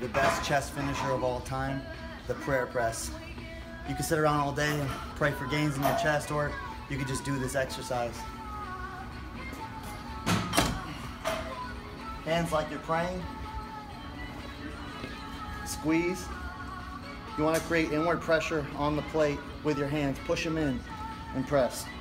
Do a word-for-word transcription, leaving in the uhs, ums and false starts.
the best chest finisher of all time, the prayer press. You can sit around all day and pray for gains in your chest, or you can just do this exercise. Hands like you're praying. Squeeze. You want to create inward pressure on the plate with your hands. Push them in and press.